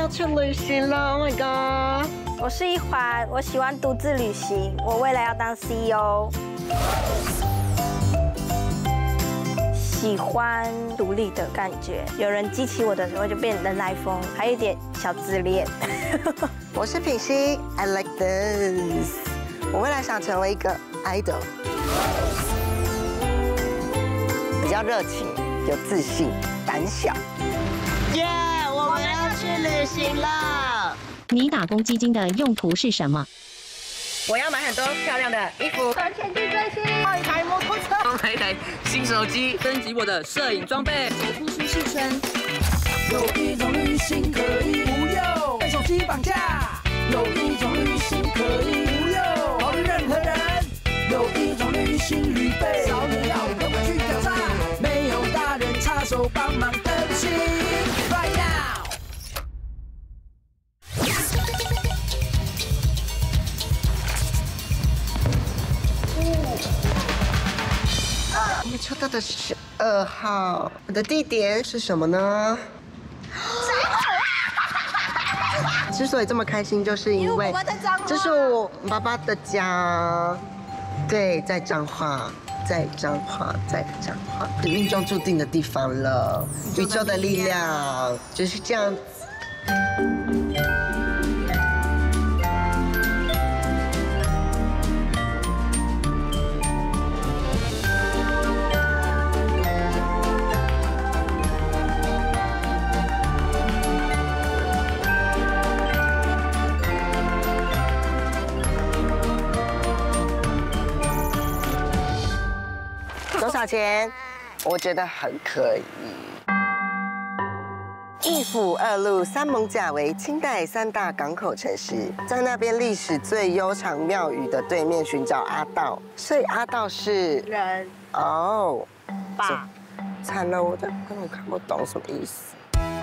去旅行了 ，Oh my god！ 我是一环，我喜欢独自旅行，我未来要当 CEO。喜欢独立的感觉，有人激起我的时候就变人来疯，还有一点小自恋。 我是品熙 ，I like this。我未来想成为一个 idol， 比较热情、有自信、胆小。耶！我们要去旅行了。 你打工基金的用途是什么？ 我要买很多漂亮的衣服， 存钱去追星， 买一台摩托车， 买一台新手机，升级我的摄影装备， 走出舒适圈。 有一种旅行可以不用被手机绑架，有一种旅行可以不用考虑任何人，有一种旅行旅费少你要跟我去挑战，没有大人插手帮忙的旅行 ，Right now。 我们抽到的是2号，我的地点是什么呢？之所以这么开心，就是因为这是我爸爸的家，对，在彰化，在彰化，在彰化，是命中注定的地方了。宇宙的力量就是这样子。多少钱？我觉得很可以。义府2路三艋舺为清代3大港口城市，在那边历史最悠长庙宇的对面寻找阿道，所以阿道是人哦， 吧。 惨了，我根本看不懂什么意思。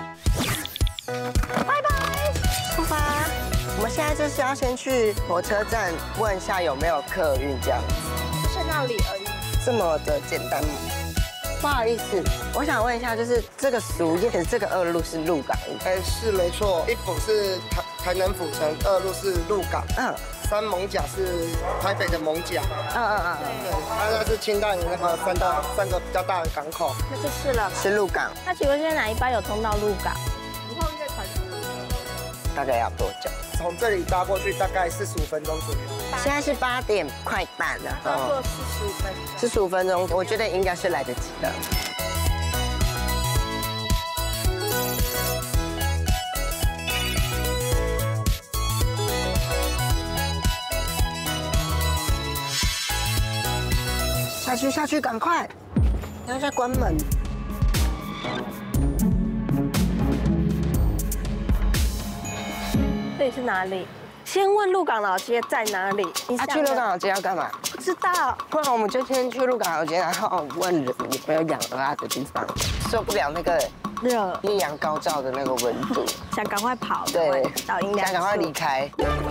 拜拜， 出发！我们现在就是要先去火车站问一下有没有客运这样子。 就是那里而已。 这么的简单吗？不好意思，我想问一下，就是这个俗谚，这个2路是鹿港？ 哎，是没错，一府是台南府城，2路是鹿港，三艋舺是台北的艋舺，对，它是清代的那个三个比较大的港口， 那就是了。 是鹿港。 那请问现在哪一班有通到鹿港？5号月台大概要多久？ 从这里搭过去大概45分钟左右。 现在是8点快半了， 要坐45分钟。 45分钟，我觉得应该是来得及的。下去，赶快！等一下关门。 这里是哪里？先问鹿港老街在哪里？ 去鹿港老街要干嘛？ 不知道。 不然我们就先去鹿港老街，然后问人有没有养鹅的地方。受不了那个热、 艳阳高照的那个温度， 想赶快跑， 对， 找阴凉， 想赶快离开。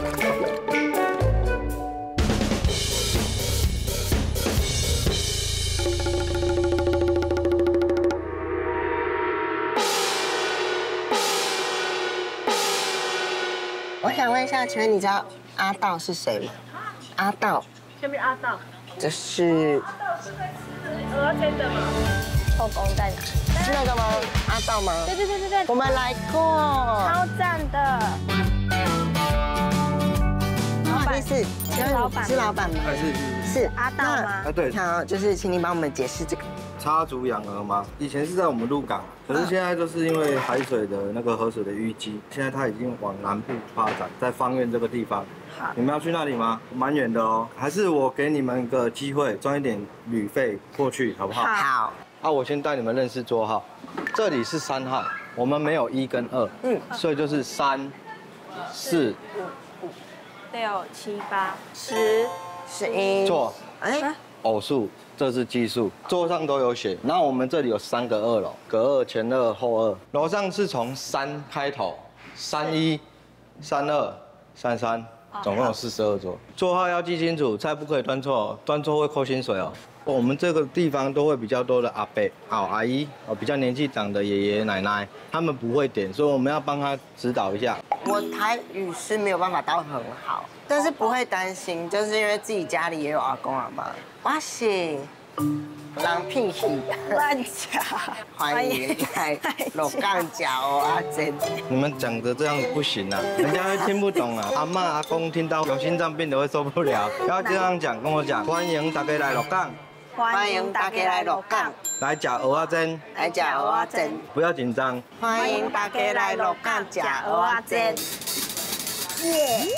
我想问一下，请问你知道阿道是谁吗？阿道， 这边阿道， 就是鹅煎的吗？后宫在哪？ 是那个吗？阿道吗？ 对， 我们来过， 超赞的。 不好意思，请问你是老板吗？是阿道吗？ 啊，对， 好，就是请你帮我们解释这个。 插足养鹅吗？以前是在我们鹿港，可是现在就是因为海水的那个河水的淤积，现在它已经往南部发展，在芳苑这个地方。 好， 你们要去那里吗？蛮远的哦，还是我给你们个机会，赚一点旅费过去，好不好？ 好。 啊，我先带你们认识座号，这里是3号，我们没有1跟2，所以就是3、4、 5、6、7、8、10、 11。 错， 哎， 偶数。这是奇数，桌上都有写。然后我们这里有3个2楼，隔2、前2、后2。楼上是从3开头，31、32、33。 总共有42桌。座号要记清楚，菜不可以端错，端错会扣薪水哦。我们这个地方都会比较多的阿伯、阿姨比较年纪长的爷爷奶奶，他们不会点，所以我们要帮他指导一下。 我台语是没有办法到很好，但是不会担心，就是因为自己家里也有阿公阿妈。哇塞！人屁气， 乱讲。 欢迎来鹿港吃蚵仔煎。 你们讲的这样子不行啊，人家会听不懂啊。阿嬷阿公听到有心脏病的会受不了。要这样讲，跟我讲，欢迎大家来鹿港。 欢迎大家来鹿港， 来吃蚵仔煎， 来吃蚵仔煎， 不要紧张。 欢迎大家来鹿港吃蚵仔煎。耶！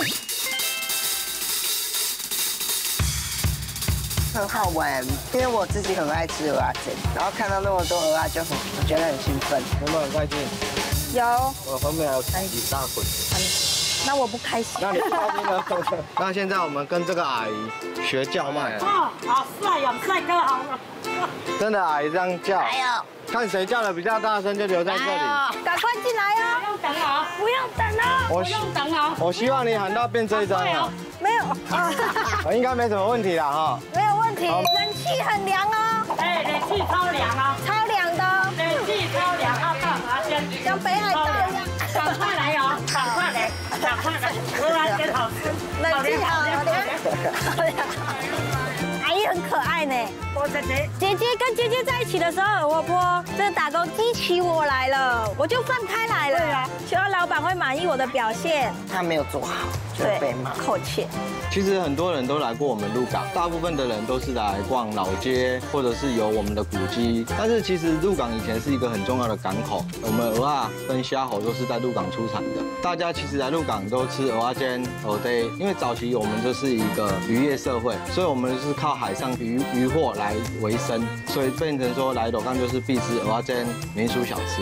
很好玩，因为我自己很爱吃蚵仔煎，然后看到那么多蚵仔就我觉得很兴奋。 有没有很开心？ 有。 我后面还有几大捆。 那我不开心。 那你开心了？那现在我们跟这个阿姨学叫卖啊。 哦，好帅哟，帅哥好了。 真的阿姨这样叫。 哎呦！ 看谁叫的比较大声就留在这里。 赶快进来哦！ 不用等哦， 不用等哦。 不用等哦。 我希望你喊到变这一张啊。 没有。 应该没什么问题啦哈。 没有问题，冷气很凉哦。 哎，冷气超凉哦。 超凉的。 冷气超凉，要干嘛先？ 像北海道一样。 赶快来哦，赶快来，赶快来，蚵仔煎好吃， 冷气好凉。阿姨很可爱呢。姐姐跟姐姐在一起的时候很活泼，这个打工激起我来了，我就放开来了。对啊，希望老板会满意我的表现。 他没有做好，就被骂。 扣钱。 其实很多人都来过我们鹿港，大部分的人都是来逛老街，或者是有我们的古迹。但是其实鹿港以前是一个很重要的港口，我们蚵仔跟虾猴都是在鹿港出产的。大家其实来鹿港都吃蚵仔煎、蚵仔，因为早期我们就是一个渔业社会，所以我们是靠海上渔获来为生，所以变成说来鹿港就是必吃蚵仔煎民俗小吃。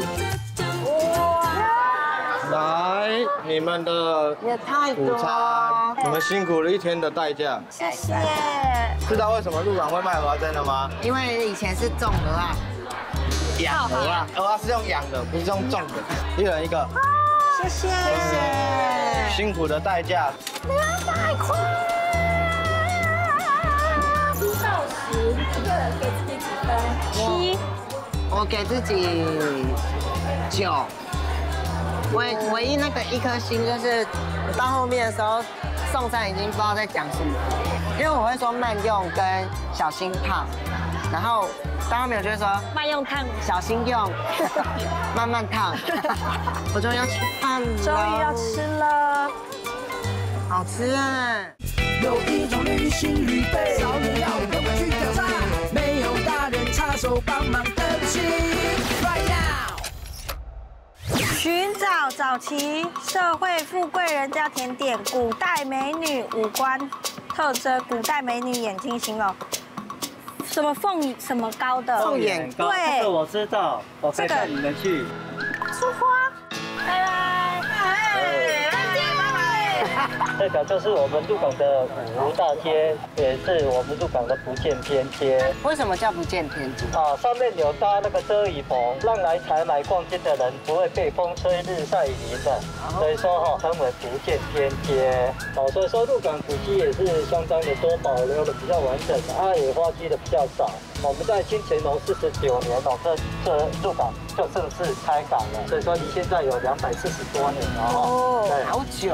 来，你们的也太多午餐，你们辛苦了一天的代价。 谢谢。 知道为什么鹿港会卖蚵仔煎了吗？ 因为以前是种蚵仔， 养蚵仔，蚵仔是用养的，不是用种的。一人一个。 谢谢。谢谢。 辛苦的代价。 200块。1到10，一个人给自己几分？7。 我给自己9。唯一那个1颗星就是到后面的时候，送餐已经不知道在讲什么，因为我会说慢用跟小心烫，然后到后面我就会说慢用烫， 小心用，慢慢烫，我终于要吃饭了， 终于要吃了， 好吃啊！ 有一种旅行旅费，少年要跟我去挑战，没有大人插手帮忙的旅行 ，Right now。 寻找早期社会富贵人家甜点，古代美女五官特征，古代美女眼睛形容，什么凤什么高的凤眼高， 对， 这个我知道，我可以带你们去。 出花，拜拜， 这个就是我们鹿港的五大街，也是我们鹿港的不见天街。 为什么叫不见天街？ 上面有搭那个遮雨棚，让来采买逛街的人不会被风吹日晒雨淋的。所以说称为不见天街。所以说鹿港古迹也是相当的多，保留的比较完整，野花基的比较少。我们在清乾隆49年这鹿港就正式开港了，所以说离现在有240多年了对， 好久。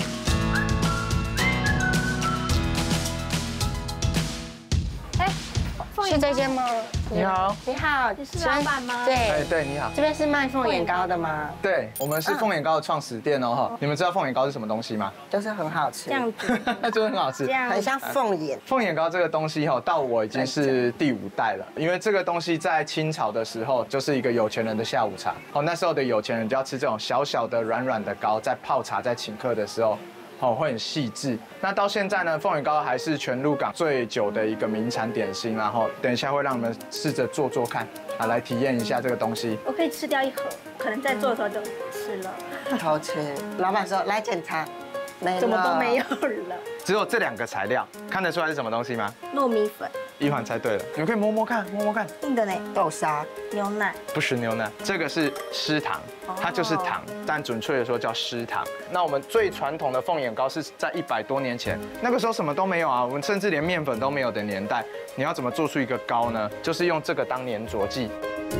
是这间吗？ 你好， 你好， 你是老板吗？ 对， 对，你好。 这边是卖凤眼糕的吗？ 对，我们是凤眼糕的创始店哦哈。你们知道凤眼糕是什么东西吗？ 就是很好吃， 这样子， 那真的很好吃， 很像凤眼。 凤眼糕这个东西哈，到我已经是第5代了，因为这个东西在清朝的时候就是一个有钱人的下午茶。哦，那时候的有钱人就要吃这种小小的、软软的糕，在泡茶、在请客的时候。会很细致。那到现在呢，凤眼糕还是全鹿港最久的一个名产点心。然后等一下会让你们试着做做看，来体验一下这个东西。 我可以吃掉1盒，可能在做的时候就吃了。 好吃。老板说来检查， 怎么都没有了。 只有这2个材料，看得出来是什么东西吗？ 糯米粉。 一环猜对了，你们可以摸摸看，摸摸看。 硬的呢， 豆沙、 牛奶。 不是牛奶，这个是湿糖，它就是糖，但准确的说叫湿糖。那我们最传统的凤眼糕是在100多年前，那个时候什么都没有啊，我们甚至连面粉都没有的年代，你要怎么做出一个糕呢？就是用这个当粘着剂。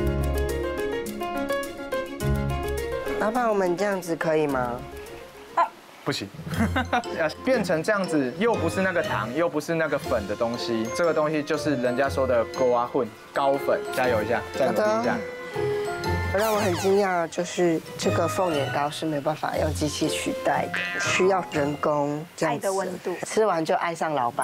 老板，我们这样子可以吗？ 不行，变成这样子，又不是那个糖，又不是那个粉的东西，这个东西就是人家说的勾啊混糕粉，加油一下，再努力一下。 让我很惊讶，就是这个凤眼糕是没办法用机器取代的，需要人工这样子。 爱的温度， 吃完就爱上老板。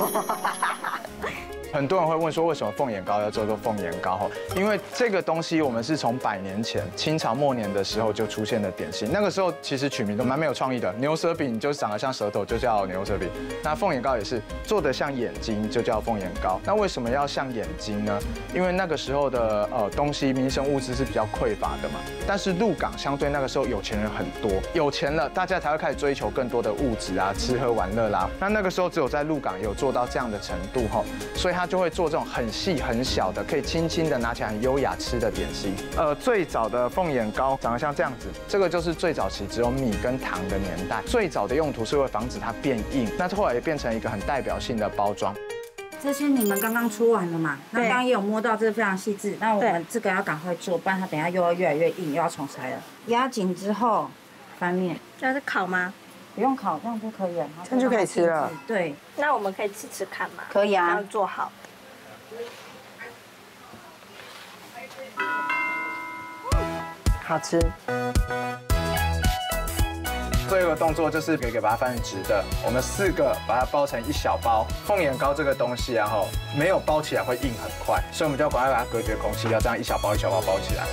很多人会问说，为什么凤眼糕要叫做凤眼糕？因为这个东西我们是从100年前清朝末年的时候就出现的点心。那个时候其实取名都蛮没有创意的，牛舌饼就长得像舌头，就叫牛舌饼。那凤眼糕也是做得像眼睛，就叫凤眼糕。那为什么要像眼睛呢？因为那个时候的东西民生物资是比较匮乏的嘛。但是鹿港相对那个时候有钱人很多，有钱了，大家才会开始追求更多的物质啊，吃喝玩乐啦。那个时候只有在鹿港有做到这样的程度所以他就会做这种很细很小的，可以轻轻的拿起来很优雅吃的点心。最早的凤眼糕长得像这样子，这个就是最早期只有米跟糖的年代。最早的用途是为防止它变硬，那后来也变成一个很代表性的包装。 这些你们刚刚出完了嘛？那刚刚也有摸到，这个非常细致。那我们这个要赶快做，不然它等一下又要越来越硬，又要重裁了。压紧之后翻面， 这是烤吗？ 不用烤，这样就可以了。 这样就可以吃了。 对， 那我们可以吃吃看吗？ 可以啊， 要做好。 好吃。 最后一个动作就是可以把它翻成直的，我们4个把它包成一小包。凤眼糕这个东西没有包起来会硬很快，所以我们就要赶快把它隔绝空气，要这样一小包一小包包起来。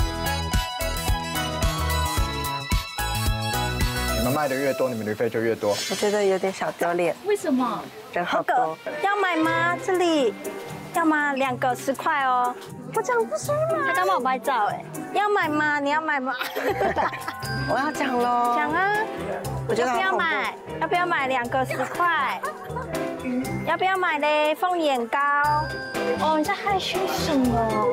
你们卖的越多，你们旅费就越多。 我觉得有点小丢脸。 为什么？ 人好多。 要买吗？这里要吗？2个10块哦。我讲不出来。他刚帮我拍照哎。要买吗？你要买吗？ 我要讲喽。 讲啊。 我觉得要不要买？要不要买2个10块？要不要买嘞？凤眼糕。哦，你在害羞什么？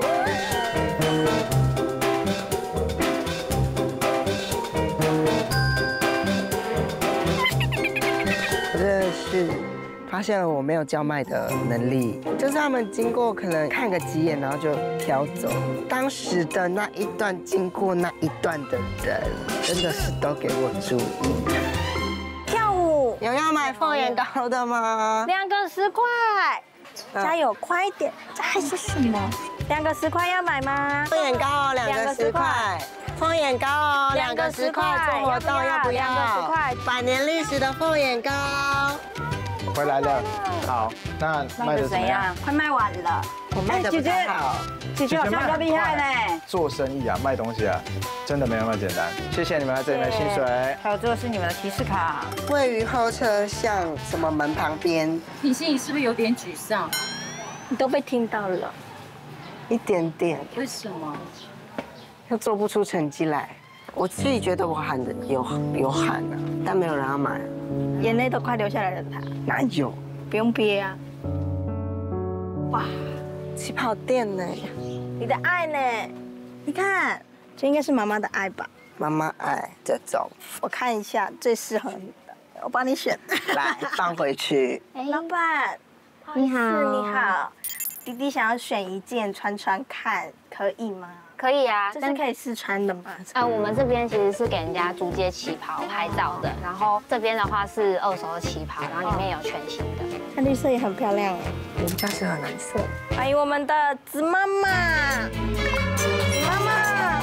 我真的是发现了我没有叫卖的能力，就是他们经过可能看个几眼，然后就飘走。当时的那一段经过那一段的人，真的是都给我注意。 跳舞有要买凤眼糕的吗 ？2个10块，加油，快一点！这还是什么？2个10块要买吗？ 凤眼糕哦，2个10块。凤眼糕哦，2个10块，做活动要不要？2个10块，100年历史的凤眼糕。 回来了，好，那卖的怎么样？ 快卖完了， 我卖的不太好。 姐姐好像比较厉害呢。 做生意啊，卖东西啊，真的没那么简单。谢谢你们来这里的薪水。 还有这个是你们的提示卡， 位于候车巷什么门旁边。 你心里是不是有点沮丧？ 你都被听到了， 一点点。 为什么？ 又做不出成绩来。我自己觉得我喊的有喊啊，但没有人要买， 眼泪都快流下来了。他哪有？ 不用憋啊！哇， 起跑店呢？ 你的爱呢？你看，这应该是妈妈的爱吧？ 妈妈爱这种， 我看一下最适合你的，我帮你选。 来放回去。 老板， 你好， 你好，弟弟想要选一件穿穿看，可以吗？ 可以啊， 这是可以试穿的吗？ 我们这边其实是给人家租借旗袍拍照的，然后这边的话是2手的旗袍，然后里面有全新的。 它绿色也很漂亮哎， 我们家适合蓝色。 欢迎我们的子妈妈，子妈妈，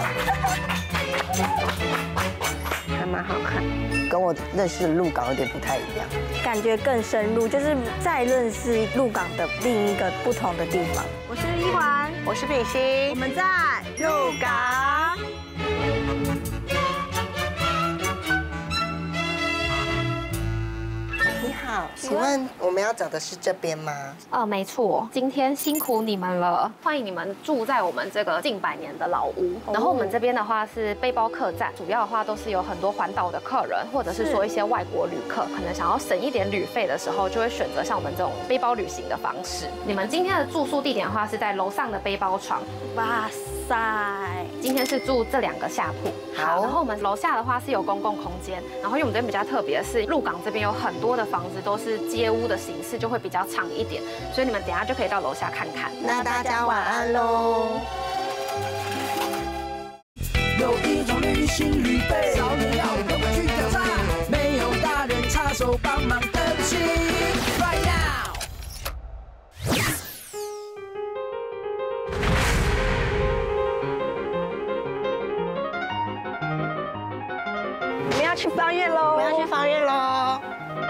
还蛮好看，跟我认识的鹿港有点不太一样， 感觉更深入，就是再认识鹿港的另一个不同的地方。我是一环， 我是品心， 我们在鹿港。 你好， 你请问我们要找的是这边吗？ 没错，今天辛苦你们了，欢迎你们住在我们这个近100年的老屋。然后我们这边的话是背包客栈，主要的话都是有很多环岛的客人，或者是说一些外国旅客，可能想要省一点旅费的时候，就会选择像我们这种背包旅行的方式。你们今天的住宿地点的话是在楼上的背包床。 哇塞， 今天是住这2个下铺。好，然后我们楼下的话是有公共空间，然后因为我们这边比较特别的是，鹿港这边有很多的房子都是街屋的形式，就会比较长一点，所以你们等一下就可以到楼下看看。 那大家晚安喽。 有一种旅行旅费，少年要跟我去挑战，没有大人插手帮忙的旅行 ，Right now。 我们要去芳苑喽！ 我们要去芳苑喽！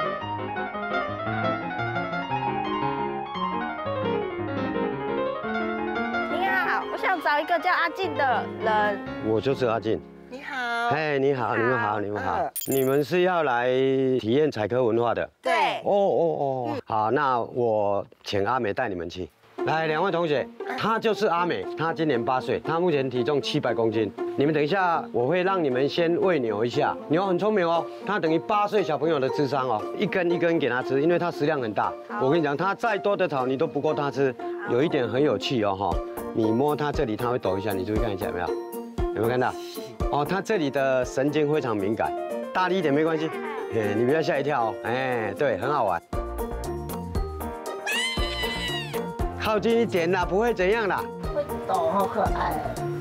你好，我想找一个叫阿静的人。 我就是阿静。 你好。 哎，你好，你们好，你们好。你们是要来体验采科文化的？ 对。 哦。好，那我请阿美带你们去。来，2位同学，她就是阿美，她今年8岁，她目前体重700公斤。你们等一下，我会让你们先喂牛一下，牛很聪明哦，它等于8岁小朋友的智商哦，一根一根给它吃，因为它食量很大。我跟你讲，它再多的草你都不够它吃。有一点很有趣哦哈，你摸它这里，它会抖一下，你注意看一下有没有？有没有看到？哦，它这里的神经非常敏感，大力一点没关系，你不要吓一跳哦。哎，对，很好玩。靠近一点啦，不会怎样啦。 会抖，好可爱。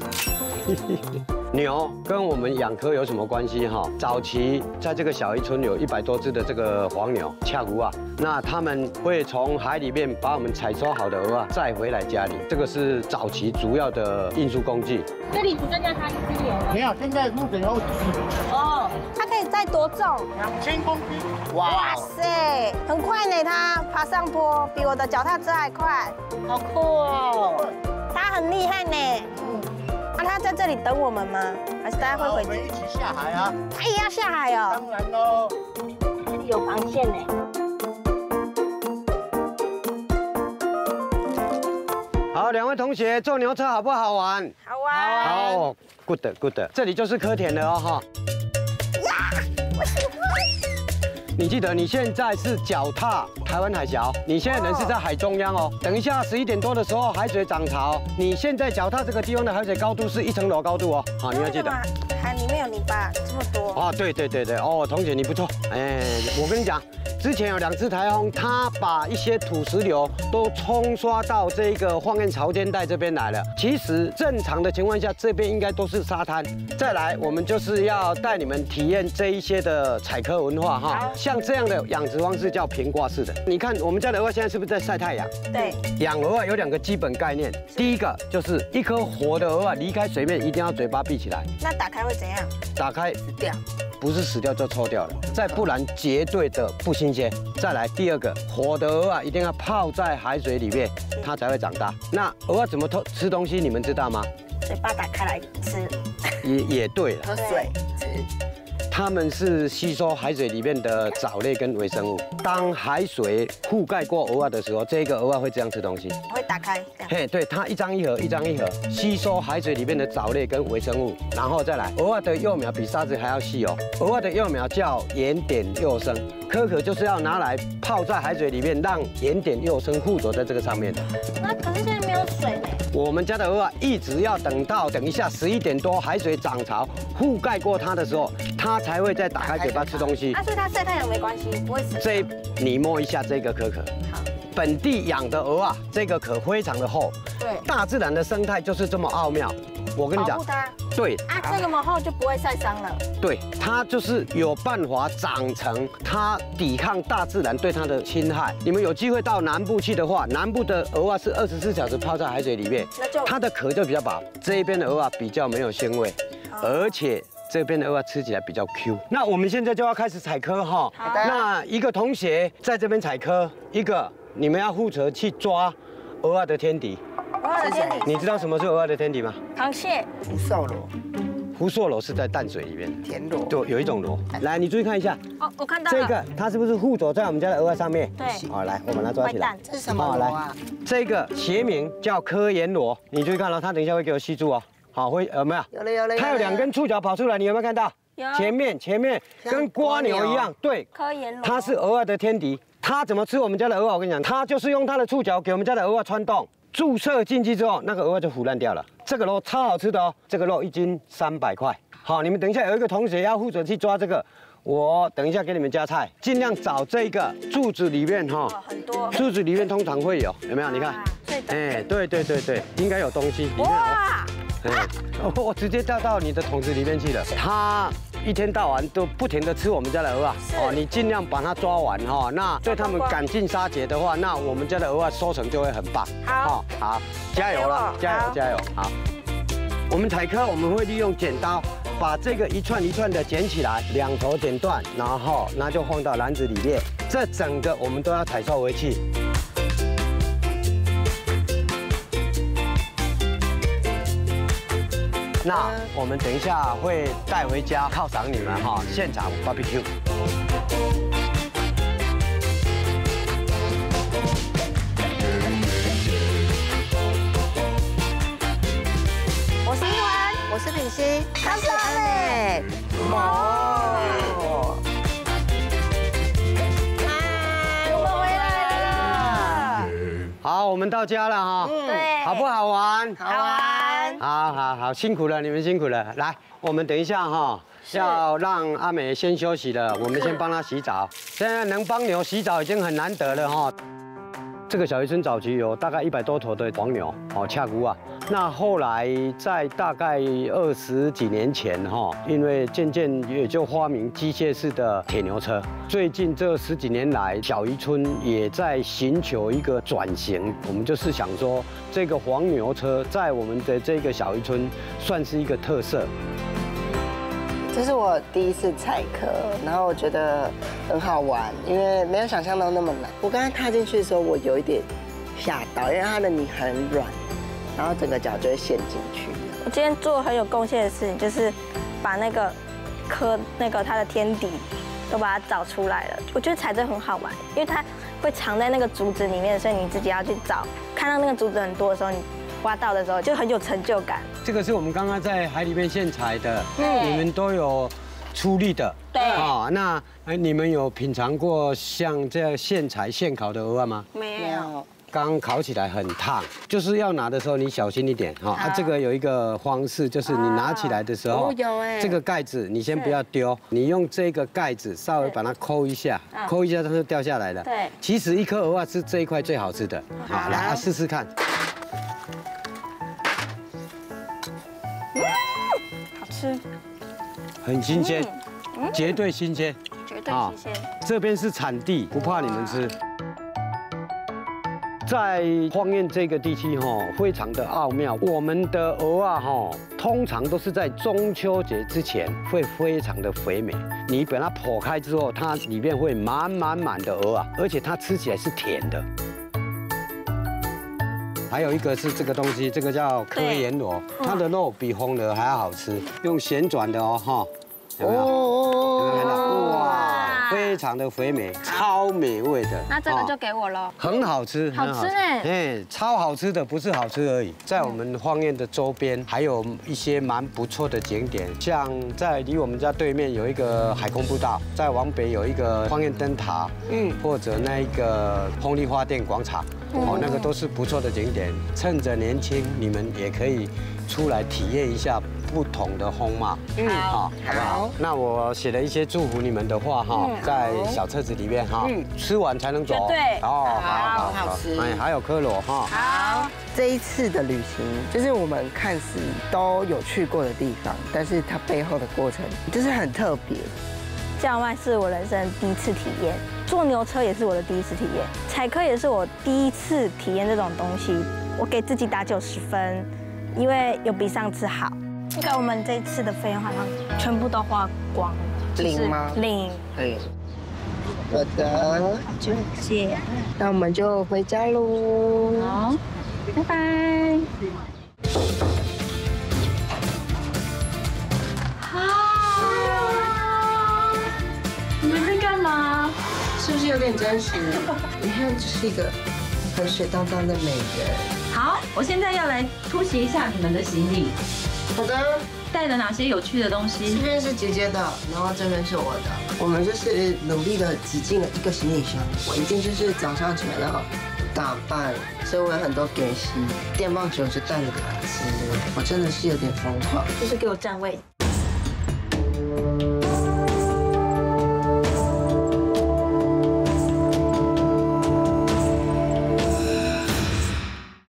牛跟我们养科有什么关系哈？早期在这个小渔村有100多只的这个黄牛、恰湖啊，那他们会从海里面把我们采收好的鹅啊载回来家里，这个是早期主要的运输工具。 这里只剩下它一只牛了。没有，现在目前有5只。哦， 它可以载多重 ？2000公斤。 哇塞，很快呢，它爬上坡比我的脚踏车还快，好酷哦！它很厉害呢。那他在这里等我们吗？还是大家会回去？ 我们一起下海啊！ 他也要下海哦。 当然喽。 这里有螃蟹呢。 好，2位同学坐牛车好不好玩？ 好玩。 好 ，good good。这里就是科田了哦哈。 呀，我喜欢。 你记得你现在是脚踏台湾海峡，你现在人是在海中央哦。等一下11点多的时候，海水涨潮，你现在脚踏这个地方的海水高度是1层楼高度哦。好，你要记得。 海里面有泥巴这么多。 哦，对，哦，同学你不错。哎，我跟你讲，之前有2次台风，它把一些土石流都冲刷到这个芳苑潮间带这边来了。其实正常的情况下，这边应该都是沙滩。再来，我们就是要带你们体验这一些的采科文化哈。像这样的养殖方式叫平挂式的。你看我们家的鹅现在是不是在晒太阳？ 对。 养鹅有2个基本概念，第一个就是一颗活的鹅离开水面一定要嘴巴闭起来。 那打开会怎样？ 打开死掉。 不是死掉就臭掉了，再不然绝对的不新鲜。再来第2个，活的鹅一定要泡在海水里面，它才会长大。那鹅怎么吃东西，你们知道吗？ 嘴巴打开来吃。 也对了， 喝水吃。 它们是吸收海水里面的藻类跟微生物。当海水覆盖过鹅的时候，这个鹅会这样吃东西。 会打开。 嘿，对，它一张一合，一张一合，吸收海水里面的藻类跟微生物，然后再来。鹅的幼苗比沙子还要细哦。鹅的幼苗叫盐碘幼生，壳就是要拿来泡在海水里面，让盐碘幼生附着在这个上面的。 那可是现在没有水呢。 我们家的鹅一直要等一下11点多海水涨潮覆盖过它的时候，它才会再打开嘴巴吃东西。 所以它晒太阳没关系，不会死。 你摸一下这个壳。好。本地养的鹅这个壳非常的厚。对。大自然的生态就是这么奥妙。我跟你讲。 保护它。 对。 这个么厚就不会晒伤了。 对，它就是有办法长成，它抵抗大自然对它的侵害。你们有机会到南部去的话，南部的鹅是24小时泡在海水里面，它的壳就比较薄。这一边的鹅比较没有腥味，而且这边的鹅吃起来比较 Q。那我们现在就要开始采科哈。好的。那一个同学在这边采科，一个你们要负责去抓鹅的天敌。 鹅的天敌。 你知道什么是鹅的天敌吗？ 螃蟹。 福寿螺。 福硕螺是在淡水里面， 田螺， 对，有一种螺。来，你注意看一下， 哦，我看到了。 这个它是不是附着在我们家的鹅上面？ 对。 好，来，我把它抓起来。 这是什么螺啊？ 这个学名叫科研螺，你注意看哦，它等一下会给我吸住哦。好，会有没有？ 有了有了。 它有2根触角跑出来，你有没有看到？ 有。 前面跟蜗牛一样，对。 科研螺。 它是鹅啊的天敌，它怎么吃我们家的鹅啊？我跟你讲，它就是用它的触角给我们家的鹅啊穿洞。注射进去之后，那个鹅就腐烂掉了。这个肉超好吃的哦，这个肉1斤300块。好，你们等一下有一个同学要负责去抓这个，我等一下给你们加菜，尽量找这个柱子里面哈，很多柱子里面通常会有没有？你看，哎，对，应该有东西。哇！哎，我直接掉到你的桶子里面去了。它一天到晚都不停地吃我们家的鹅啊！哦，你尽量把它抓完哈。那对他们赶尽杀绝的话，那我们家的鹅啊收成就会很棒。好，好，加油了，加油！好，我们采科我们会利用剪刀把这个一串一串的剪起来，2头剪断，然后那就放到篮子里面。这整个我们都要采收回去。那我们等一下会带回家犒赏你们哈，现场 barbecue。 我是依文，我是品心，他是阿美。哦。嗨，我们回来了。 好，我们到家了哈。对。好不好玩？ 好玩。 好，辛苦了，你们辛苦了。来，我们等一下哈，要让阿美先休息了，我们先帮她洗澡。现在能帮牛洗澡已经很难得了哈。这个小渔村早期有大概100多头的黄牛，哦，恰姑啊。那后来在大概20几年前哈，因为渐渐也就发明机械式的铁牛车。最近这10几年来，小渔村也在寻求一个转型。我们就是想说，这个黄牛车在我们的这个小渔村算是一个特色。 这是我第一次采科，然后我觉得很好玩，因为没有想象到那么难。我刚刚踏进去的时候，我有一点吓到，因为它的泥很软，然后整个脚就会陷进去。 我今天做很有贡献的事情，就是把那个它的天敌都把它找出来了。我觉得采真很好玩，因为它会藏在那个竹子里面，所以你自己要去找。看到那个竹子很多的时候，你挖到的时候就很有成就感。 这个是我们刚刚在海里面现采的，你们都有出力的。 对。 啊，那你们有品尝过像这样现采现烤的鹅吗？ 没有。 刚烤起来很烫，就是要拿的时候你小心一点哈。啊，这个有一个方式，就是你拿起来的时候，这个盖子你先不要丢，你用这个盖子稍微把它抠一下，抠一下它就掉下来了。 对。 其实一颗鹅啊是这一块最好吃的。好，来试试看。 好吃， 很新鲜，绝对新鲜， 绝对新鲜。 这边是产地，不怕你们吃。在荒苑这个地区哈，非常的奥妙。我们的鹅啊哈，通常都是在中秋节之前会非常的肥美。你把它剖开之后，它里面会满的鹅啊，而且它吃起来是甜的。还有一个是这个东西，这个叫科研螺，它的肉比红螺还要好吃，用旋转的哦哈，有没有？有没有看到？哇，非常的肥美，超美味的。 那这个就给我了， 很好吃， 好吃哎， 哎，超好吃的，不是好吃而已。在我们荒苑的周边，还有一些蛮不错的景点，像在离我们家对面有一个海空步道，再往北有一个荒苑灯塔，或者那一个风力发电广场。哦，那个都是不错的景点，趁着年轻，你们也可以出来体验一下不同的风貌。好，好不好？那我写了一些祝福你们的话哈，在小册子里面哈，吃完才能走。 对， 哦， 好吃。 哎，还有科螺哈。 好，这一次的旅行就是我们看似都有去过的地方，但是它背后的过程就是很特别。 叫卖是我人生第一次体验，坐牛车也是我的第一次体验，采科也是我第一次体验这种东西。我给自己打90分，因为有比上次好。应该我们这一次的费用好像全部都花光了。 零吗？ 零。 对。好的， 就谢。 那我们就回家喽。 好，拜拜。 有点真实。你看，这是一个很水当当的美人。 好，我现在要来突袭一下你们的行李。 好的。 带了哪些有趣的东西？ 这边是姐姐的，然后这边是我的。我们就是努力的挤进了一个行李箱。我一定就是早上起来要打扮，所以我有很多给息。电棒球就带了给他吃，我真的是有点疯狂。 就是给我占位。